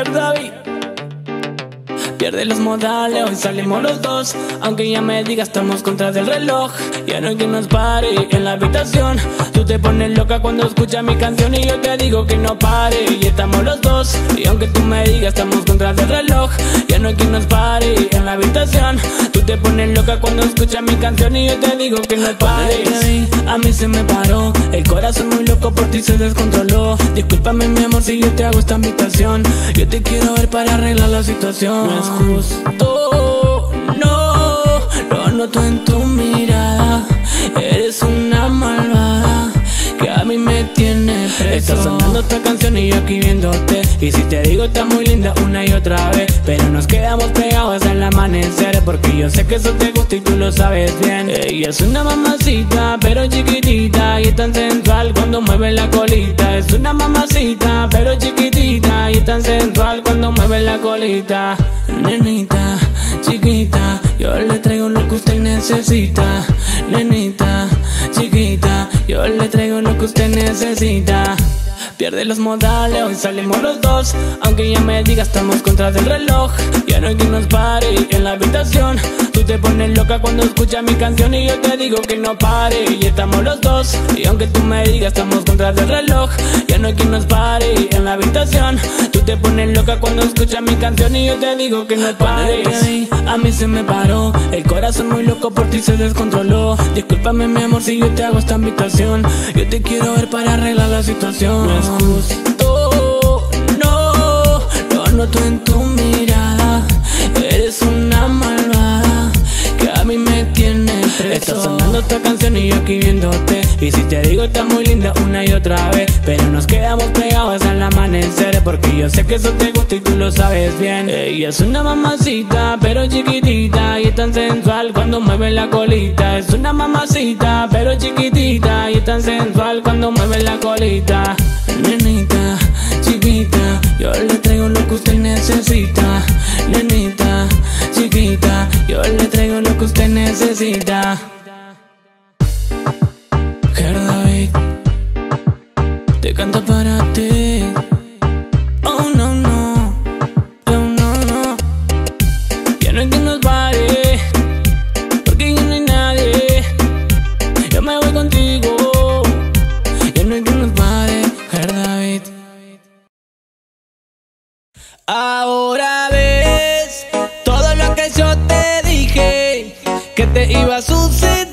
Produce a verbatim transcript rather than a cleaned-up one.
David. Pierde los modales, hoy salimos los dos. Aunque ya me digas estamos contra del reloj. Ya no hay quien nos pare en la habitación. Tú te pones loca cuando escuchas mi canción y yo te digo que no pare. Y estamos los dos. Y aunque tú me digas estamos contra del reloj. Ya no hay quien nos pare en la habitación. Tú te pones loca cuando escuchas mi canción y yo te digo que no pares. A mí se me paró el corazón muy loco, por ti se descontroló. Discúlpame mi amor si yo te hago esta invitación. Yo te quiero ver para arreglar la situación. No es justo, no, lo noto en tu mirada. Eres una malvada que a mí me tiene preso. Está sonando esta canción y yo aquí viéndote. Y si te digo está muy linda una y otra vez, pero nos quedamos pegados hasta el amanecer. Porque yo sé que eso te gusta y tú lo sabes bien. Ella es una mamacita pero chiquitita y es tan sensual cuando mueve la colita. Es una mamacita pero chiquitita y es tan sensual cuando mueve la colita. Nenita, chiquita, yo le traigo lo que usted necesita. Nenita, chiquita, yo le traigo lo que usted necesita. Pierde los modales, hoy salimos los dos. Aunque ya me digas estamos contra del reloj. Ya no hay quien nos pare en la habitación. Tú te pones loca cuando escuchas mi canción y yo te digo que no pare. Y estamos los dos. Y aunque tú me digas estamos contra del reloj. Ya no hay quien nos pare en la habitación. Tú te pones loca cuando escuchas mi canción y yo te digo que no pares. A mí se me paró el corazón muy loco, por ti se descontroló. Discúlpame mi amor si yo te hago esta invitación. Yo te quiero ver para arreglar la situación. No es justo, no, lo noto en tu mirada. Eres una malvada que a mí me tiene preso. Está sonando esta canción y yo aquí viéndote. Y si te digo está muy linda una y otra vez, pero nos quedamos pegados hasta el amanecer. Porque yo sé que eso te gusta y tú lo sabes bien. Ella es una mamacita pero chiquitita y es tan sensual cuando mueve la colita. Es una mamacita pero chiquitita y es tan sensual cuando mueve la colita. Nenita, chiquita, yo le traigo lo que usted necesita. Nenita, chiquita, yo le traigo lo que usted necesita. David, te canto para ti. Oh no, no, oh no, no. Ya no hay quien nos pare, porque ya no hay nadie. Yo me voy contigo. Ya no hay quien nos pare, David. Ahora ves todo lo que yo te dije que te iba a suceder.